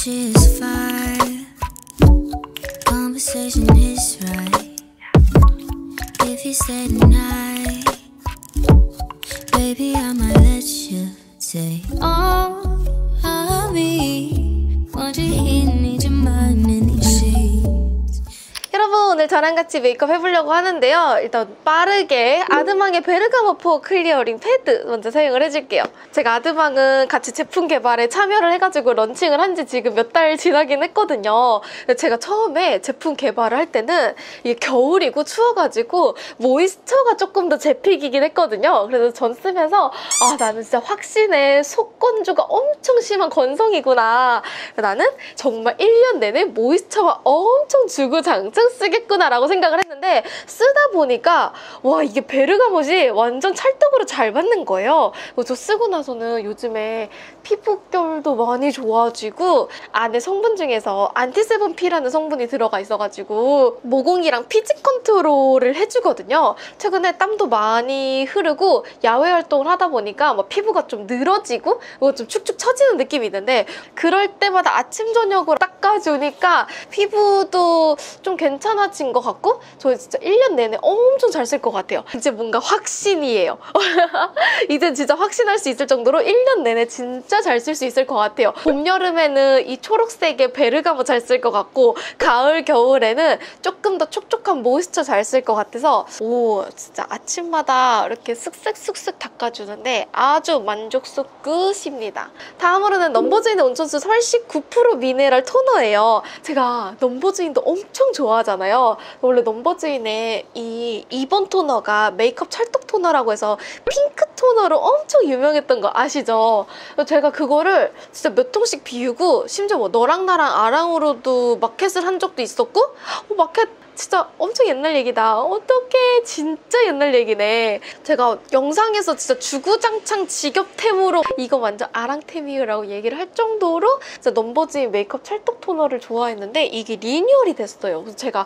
She is fire. Conversation is right. If you stay tonight, baby, I might let you say all of me. Want you here, need your mind in these sheets. 여러분, 오늘 저랑 같이 메이크업 해보려고 하는데요. 일단 빠르게 아드망의 베르가모 포 클리어링 패드 먼저 사용을 해줄게요. 제가 아드망은 같이 제품 개발에 참여를 해가지고 런칭을 한 지 지금 몇 달 지나긴 했거든요. 근데 제가 처음에 제품 개발을 할 때는 이게 겨울이고 추워가지고 모이스처가 조금 더 제 픽이긴 했거든요. 그래서 전 쓰면서 아, 나는 진짜 확신에 속건조가 엄청 심한 건성이구나. 나는 정말 1년 내내 모이스처만 엄청 주구장창 쓰겠구나 라고 생각을 했는데, 쓰다 보니까 와, 이게 베르가못이 완전 찰떡으로 잘 맞는 거예요. 저 쓰고 나서는 요즘에 피부결도 많이 좋아지고, 안에 성분 중에서 안티세븐피라는 성분이 들어가 있어가지고 모공이랑 피지 컨트롤을 해주거든요. 최근에 땀도 많이 흐르고 야외 활동을 하다 보니까 뭐 피부가 좀 늘어지고 좀 축축 처지는 느낌이 있는데, 그럴 때마다 아침 저녁으로 닦아주니까 피부도 좀 괜찮아진 것 같고, 저 진짜 1년 내내 엄청 잘 쓸 것 같아요. 이제 뭔가 확신이에요. 이제 진짜 확신할 수 있을 정도로 1년 내내 진짜 잘 쓸 수 있을 것 같아요. 봄, 여름에는 이 초록색의 베르가모 잘 쓸 것 같고, 가을, 겨울에는 조금 더 촉촉한 모이스처 잘 쓸 것 같아서 오, 진짜 아침마다 이렇게 쓱쓱쓱쓱 닦아주는데 아주 만족스 끝입니다. 다음으로는 넘버주인의 온천수 설식 9% 미네랄 토너예요. 제가 넘버주인도 엄청 좋아하잖아요. 원래 넘버주인의 이 2번 토너가 메이크업 찰떡 토너라고 해서 핑크 토너로 엄청 유명했던 거 아시죠? 제가 그거를 진짜 몇 통씩 비우고, 심지어 뭐 너랑 나랑 아랑으로도 마켓을 한 적도 있었고, 마켓 진짜 엄청 옛날 얘기다. 어떡해, 진짜 옛날 얘기네. 제가 영상에서 진짜 주구장창 직업템으로 이거 완전 아랑템이라고 얘기를 할 정도로 진짜 넘버주인 메이크업 찰떡 토너를 좋아했는데, 이게 리뉴얼이 됐어요. 그래서 제가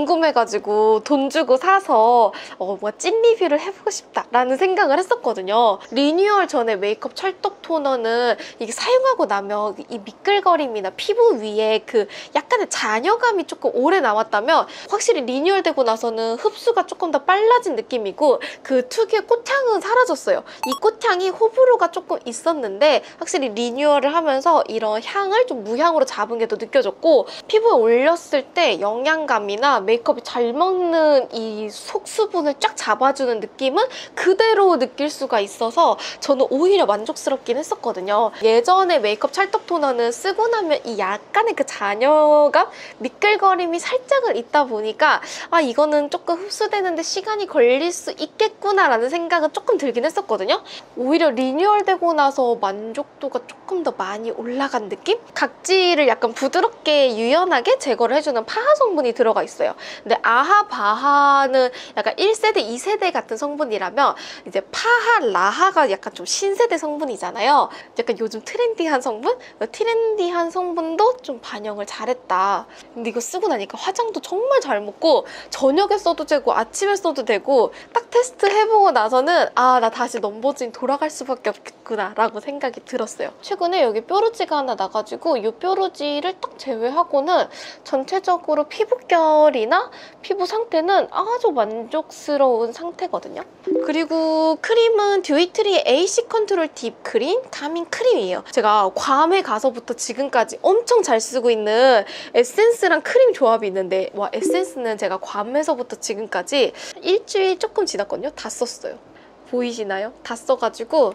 궁금해가지고 돈 주고 사서 뭔가 찐 리뷰를 해보고 싶다라는 생각을 했었거든요. 리뉴얼 전에 메이크업 찰떡 토너는 이게 사용하고 나면 이 미끌거림이나 피부 위에 그 약간의 잔여감이 조금 오래 남았다면, 확실히 리뉴얼되고 나서는 흡수가 조금 더 빨라진 느낌이고, 그 특유의 꽃향은 사라졌어요. 이 꽃향이 호불호가 조금 있었는데 확실히 리뉴얼을 하면서 이런 향을 좀 무향으로 잡은 게 더 느껴졌고, 피부에 올렸을 때 영양감이나 메이크업이 잘 먹는 이 속수분을 쫙 잡아주는 느낌은 그대로 느낄 수가 있어서 저는 오히려 만족스럽긴 했었거든요. 예전에 메이크업 찰떡 토너는 쓰고 나면 이 약간의 그 잔여감, 미끌거림이 살짝은 있다 보니까 아, 이거는 조금 흡수되는데 시간이 걸릴 수 있겠구나 라는 생각은 조금 들긴 했었거든요. 오히려 리뉴얼되고 나서 만족도가 조금 더 많이 올라간 느낌? 각질을 약간 부드럽게 유연하게 제거를 해주는 파하 성분이 들어가 있어요. 근데 아하, 바하는 약간 1세대, 2세대 같은 성분이라면, 이제 파하, 라하가 약간 좀 신세대 성분이잖아요. 약간 요즘 트렌디한 성분? 트렌디한 성분도 좀 반영을 잘했다. 근데 이거 쓰고 나니까 화장도 정말 잘 먹고, 저녁에 써도 되고 아침에 써도 되고, 딱 테스트 해보고 나서는 아, 나 다시 넘버주인 돌아갈 수밖에 없겠구나 라고 생각이 들었어요. 최근에 여기 뾰루지가 하나 나가지고 이 뾰루지를 딱 제외하고는 전체적으로 피부결이나 피부 상태는 아주 만족스러운 상태거든요. 그리고 크림은 듀이트리의 AC 컨트롤 딥 크림 가민 크림이에요. 제가 괌에 가서부터 지금까지 엄청 잘 쓰고 있는 에센스랑 크림 조합이 있는데, 와, 에센스는 제가 괌에서부터 지금까지 일주일 조금 지났거든요. 다 썼어요. 보이시나요? 다 써가지고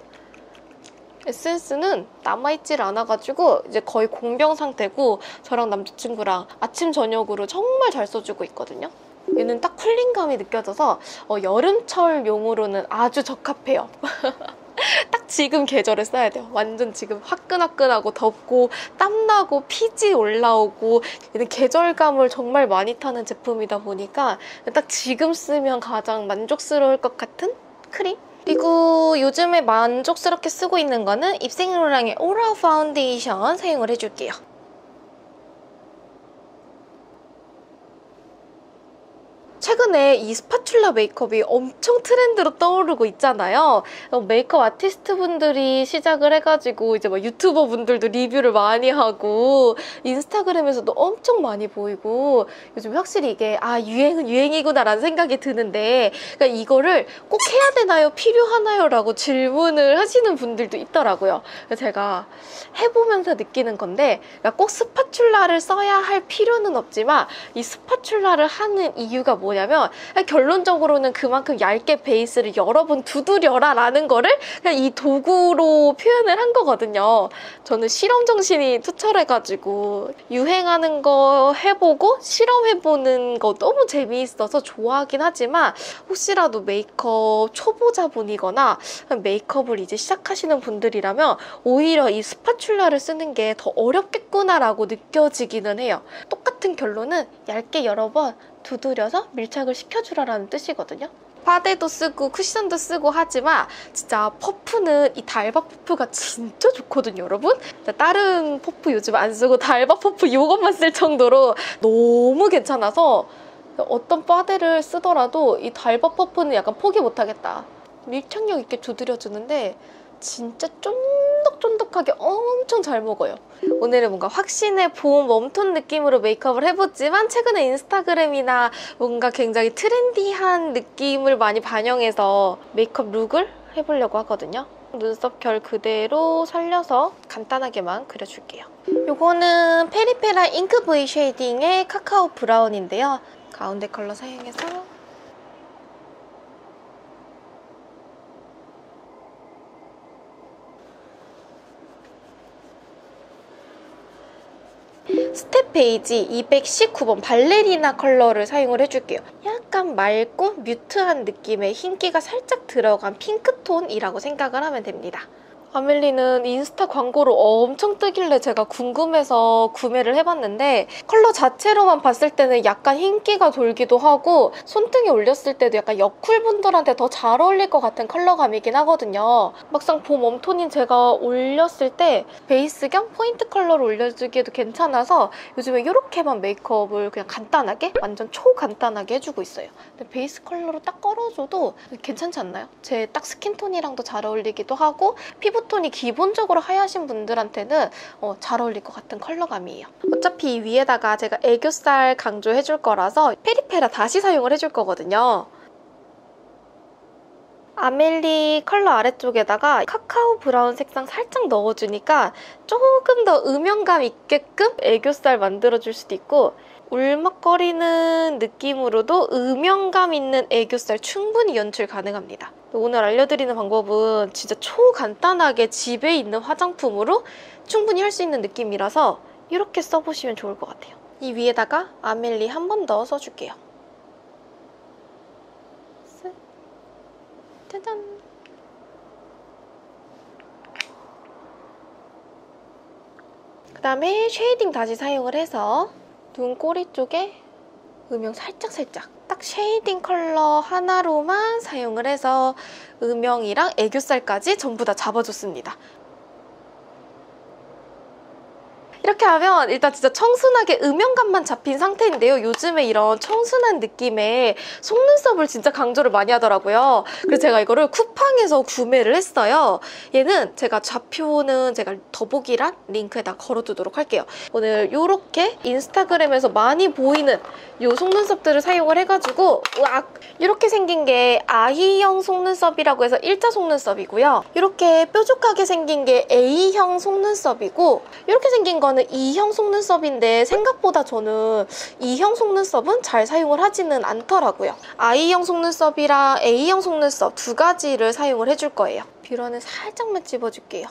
에센스는 남아있질 않아가지고 이제 거의 공병 상태고, 저랑 남자친구랑 아침 저녁으로 정말 잘 써주고 있거든요. 얘는 딱 쿨링감이 느껴져서 여름철용으로는 아주 적합해요. 딱 지금 계절에 써야 돼요. 완전 지금 화끈화끈하고 덥고 땀나고 피지 올라오고, 얘는 계절감을 정말 많이 타는 제품이다 보니까 딱 지금 쓰면 가장 만족스러울 것 같은 크림? 그리고 요즘에 만족스럽게 쓰고 있는 거는 입생로랑의 오라 파운데이션 사용을 해줄게요. 최근에 이 스파츌라 메이크업이 엄청 트렌드로 떠오르고 있잖아요. 메이크업 아티스트 분들이 시작을 해가지고 이제 막 유튜버 분들도 리뷰를 많이 하고 인스타그램에서도 엄청 많이 보이고 요즘 확실히 이게 유행은 유행이구나라는 생각이 드는데 그러니까 이거를 꼭 해야 되나요? 필요하나요? 라고 질문을 하시는 분들도 있더라고요. 그래서 제가 해보면서 느끼는 건데 그러니까 꼭 스파츌라를 써야 할 필요는 없지만 이 스파츌라를 하는 이유가 뭐냐면 결론적으로는 그만큼 얇게 베이스를 여러 번 두드려라 라는 거를 그냥 이 도구로 표현을 한 거거든요. 저는 실험 정신이 투철해가지고 유행하는 거 해보고 실험해보는 거 너무 재미있어서 좋아하긴 하지만 혹시라도 메이크업 초보자분이거나 메이크업을 이제 시작하시는 분들이라면 오히려 이 스파츌라를 쓰는 게 더 어렵겠구나라고 느껴지기는 해요. 똑같은 결론은 얇게 여러 번 두드려서 밀착을 시켜주라는 뜻이거든요. 파데도 쓰고 쿠션도 쓰고 하지만 진짜 퍼프는 이 달바 퍼프가 진짜 좋거든요, 여러분. 다른 퍼프 요즘 안 쓰고 달바 퍼프 이것만 쓸 정도로 너무 괜찮아서 어떤 파데를 쓰더라도 이 달바 퍼프는 약간 포기 못하겠다. 밀착력 있게 두드려주는데 진짜 쫀득쫀득하게 엄청 잘 먹어요. 오늘은 뭔가 확신의 봄 웜톤 느낌으로 메이크업을 해봤지만 최근에 인스타그램이나 뭔가 굉장히 트렌디한 느낌을 많이 반영해서 메이크업 룩을 해보려고 하거든요. 눈썹 결 그대로 살려서 간단하게만 그려줄게요. 요거는 페리페라 잉크 V 쉐이딩의 카카오 브라운인데요. 가운데 컬러 사용해서 스텝 베이지 219번 발레리나 컬러를 사용을 해줄게요. 약간 맑고 뮤트한 느낌의 흰기가 살짝 들어간 핑크톤이라고 생각을 하면 됩니다. 아멜리는 인스타 광고로 엄청 뜨길래 제가 궁금해서 구매를 해봤는데 컬러 자체로만 봤을 때는 약간 흰기가 돌기도 하고 손등에 올렸을 때도 약간 여쿨분들한테 더 잘 어울릴 것 같은 컬러감이긴 하거든요. 막상 봄 웜톤인 제가 올렸을 때 베이스 겸 포인트 컬러로 올려주기에도 괜찮아서 요즘에 이렇게만 메이크업을 그냥 간단하게 완전 초간단하게 해주고 있어요. 근데 베이스 컬러로 딱 걸어줘도 괜찮지 않나요? 제 딱 스킨톤이랑도 잘 어울리기도 하고 피부톤이 기본적으로 하얘신 분들한테는 잘 어울릴 것 같은 컬러감이에요. 어차피 위에다가 제가 애교살 강조해줄 거라서 페리페라 다시 사용을 해줄 거거든요. 아멜리 컬러 아래쪽에다가 카카오 브라운 색상 살짝 넣어주니까 조금 더 음영감 있게끔 애교살 만들어줄 수도 있고 울먹거리는 느낌으로도 음영감 있는 애교살 충분히 연출 가능합니다. 오늘 알려드리는 방법은 진짜 초간단하게 집에 있는 화장품으로 충분히 할 수 있는 느낌이라서 이렇게 써보시면 좋을 것 같아요. 이 위에다가 아멜리 한 번 더 써줄게요. 짜잔! 그 다음에 쉐이딩 다시 사용을 해서 눈꼬리 쪽에 음영 살짝살짝 딱 쉐이딩 컬러 하나로만 사용을 해서 음영이랑 애교살까지 전부 다 잡아줬습니다. 이렇게 하면 일단 진짜 청순하게 음영감만 잡힌 상태인데요. 요즘에 이런 청순한 느낌의 속눈썹을 진짜 강조를 많이 하더라고요. 그래서 제가 이거를 쿠팡에서 구매를 했어요. 얘는 제가 좌표는 제가 더보기란 링크에다 걸어두도록 할게요. 오늘 이렇게 인스타그램에서 많이 보이는 이 속눈썹들을 사용을 해가지고 으악! 이렇게 생긴 게 아이형 속눈썹이라고 해서 일자 속눈썹이고요. 이렇게 뾰족하게 생긴 게 A형 속눈썹이고 이렇게 생긴 거는 E형 속눈썹인데 생각보다 저는 E형 속눈썹은 잘 사용을 하지는 않더라고요. I형 속눈썹이랑 A형 속눈썹 두 가지를 사용을 해줄 거예요. 뷰러는 살짝만 집어줄게요.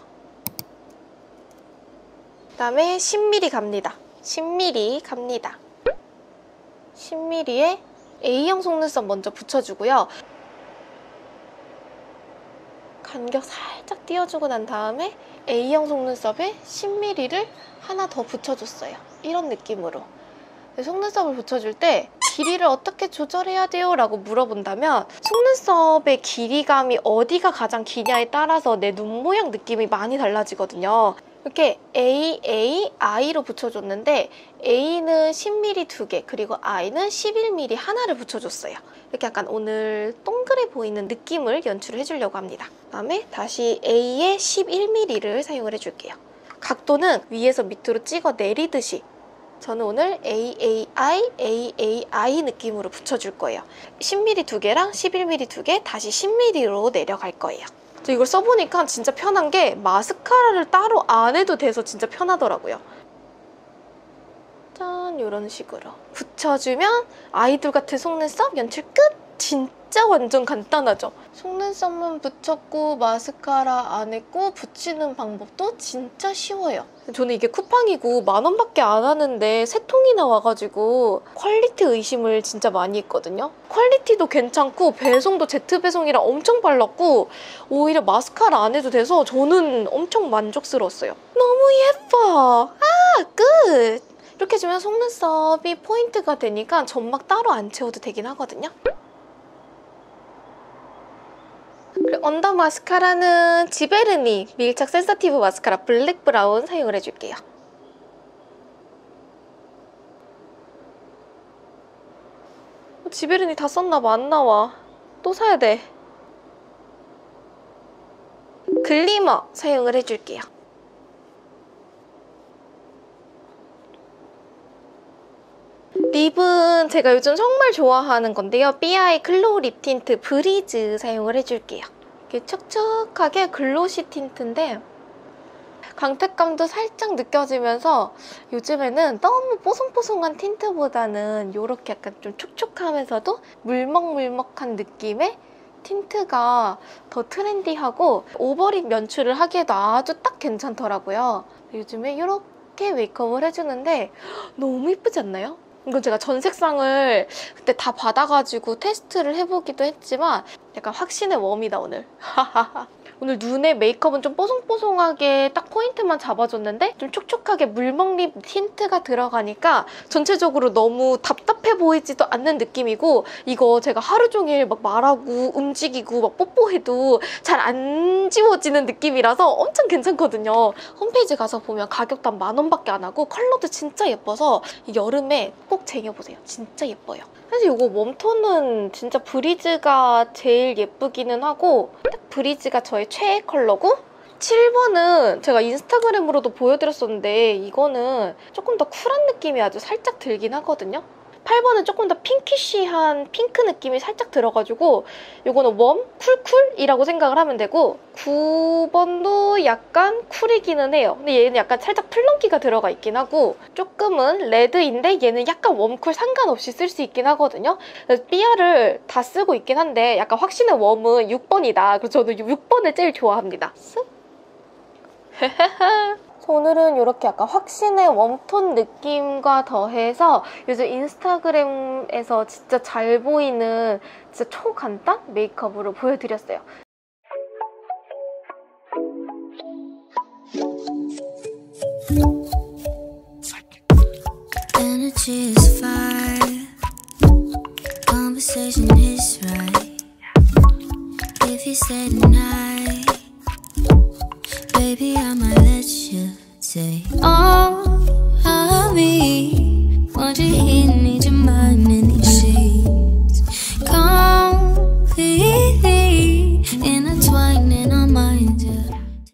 그 다음에 10mm 갑니다. 10mm 갑니다. 10mm에 A형 속눈썹 먼저 붙여주고요. 간격 살짝 띄워주고 난 다음에 A형 속눈썹에 10mm를 하나 더 붙여줬어요. 이런 느낌으로. 속눈썹을 붙여줄 때 길이를 어떻게 조절해야 돼요? 라고 물어본다면 속눈썹의 길이감이 어디가 가장 기냐에 따라서 내 눈 모양 느낌이 많이 달라지거든요. 이렇게 AAI로 붙여줬는데 A는 10mm 2개 그리고 I는 11mm 하나를 붙여줬어요. 이렇게 약간 오늘 동그래 보이는 느낌을 연출을 해주려고 합니다. 그다음에 다시 A의 11mm를 사용을 해줄게요. 각도는 위에서 밑으로 찍어 내리듯이 저는 오늘 AAI 느낌으로 붙여줄 거예요. 10mm 2개랑 11mm 2개 다시 10mm로 내려갈 거예요. 저 이걸 써보니까 진짜 편한 게 마스카라를 따로 안 해도 돼서 진짜 편하더라고요. 짠, 이런 식으로 붙여주면 아이돌 같은 속눈썹 연출 끝! 진짜 완전 간단하죠? 속눈썹만 붙였고 마스카라 안 했고 붙이는 방법도 진짜 쉬워요. 저는 이게 쿠팡이고 10,000원밖에 안 하는데 3통이나 와가지고 퀄리티 의심을 진짜 많이 했거든요. 퀄리티도 괜찮고 배송도 제트배송이라 엄청 빨랐고 오히려 마스카라 안 해도 돼서 저는 엄청 만족스러웠어요. 너무 예뻐! 아, 끝! 이렇게 해주면 속눈썹이 포인트가 되니까 점막 따로 안 채워도 되긴 하거든요. 그리고 언더 마스카라는 지베르니 밀착 센서티브 마스카라 블랙 브라운 사용을 해줄게요. 지베르니 다 썼나봐. 안 나와. 또 사야 돼. 글리머 사용을 해줄게요. 립은 제가 요즘 정말 좋아하는 건데요. 삐아의 글로우 립 틴트 브리즈 사용을 해줄게요. 이렇게 촉촉하게 글로시 틴트인데 광택감도 살짝 느껴지면서 요즘에는 너무 뽀송뽀송한 틴트보다는 이렇게 약간 좀 촉촉하면서도 물먹물먹한 느낌의 틴트가 더 트렌디하고 오버립 연출을 하기에도 아주 딱 괜찮더라고요. 요즘에 이렇게 메이크업을 해주는데 너무 예쁘지 않나요? 이건 제가 전 색상을 그때 다 받아가지고 테스트를 해보기도 했지만 약간 확신의 웜이다 오늘. 오늘 눈에 메이크업은 좀 뽀송뽀송하게 딱 포인트만 잡아줬는데 좀 촉촉하게 물먹립 틴트가 들어가니까 전체적으로 너무 답답해 보이지도 않는 느낌이고 이거 제가 하루 종일 막 말하고 움직이고 막 뽀뽀해도 잘 안 지워지는 느낌이라서 엄청 괜찮거든요. 홈페이지 가서 보면 가격도 한 10,000원밖에 안 하고 컬러도 진짜 예뻐서 여름에 꼭 쟁여보세요. 진짜 예뻐요. 사실 이거 웜톤은 진짜 브리즈가 제일 예쁘기는 하고 딱 브리즈가 저의 최애 컬러고 7번은 제가 인스타그램으로도 보여드렸었는데 이거는 조금 더 쿨한 느낌이 아주 살짝 들긴 하거든요. 8번은 조금 더 핑키쉬한 핑크 느낌이 살짝 들어가지고 이거는 웜? 쿨쿨이라고 생각을 하면 되고 9번도 약간 쿨이기는 해요. 근데 얘는 약간 살짝 플렁키가 들어가 있긴 하고 조금은 레드인데 얘는 약간 웜쿨 상관없이 쓸 수 있긴 하거든요. 그래서 삐아를 다 쓰고 있긴 한데 약간 확신의 웜은 6번이다. 그래서 저는 6번을 제일 좋아합니다. 오늘은 이렇게 약간 확신의 웜톤 느낌과 더해서 요즘 인스타그램에서 진짜 잘 보이는 진짜 초간단 메이크업으로 보여드렸어요. Energy is fire. Conversation is right. If you say tonight, baby, I might let you say, oh.